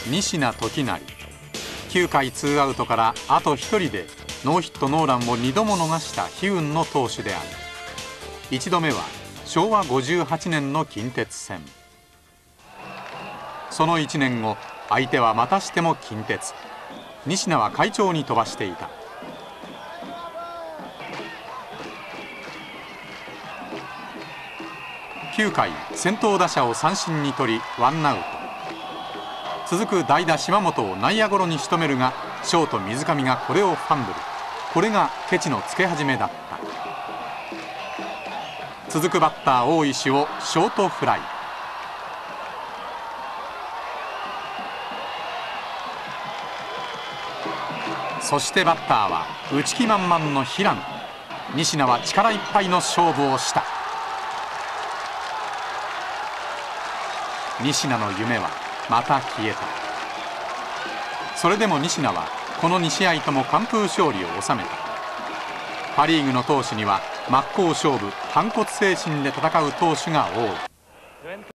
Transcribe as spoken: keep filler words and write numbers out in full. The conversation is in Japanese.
仁科時成。きゅうかいツーアウトからあとひとりでノーヒットノーランをにども逃した悲運の投手である。いちどめはしょうわごじゅうはちねんの近鉄戦。そのいちねんご、相手はまたしても近鉄。仁科は快調に飛ばしていた。きゅうかい、先頭打者を三振に取りワンアウト。続く代打島本を内野ゴロに仕留めるが、ショート水上がこれをファンブル。これがケチのつけ始めだった。続くバッター大石をショートフライ。そしてバッターは打ち気満々の平野。仁科は力いっぱいの勝負をした。仁科の夢はまた消えた。それでも仁科はこのに試合とも完封勝利を収めた。パ・リーグの投手には真っ向勝負反骨精神で戦う投手が多い。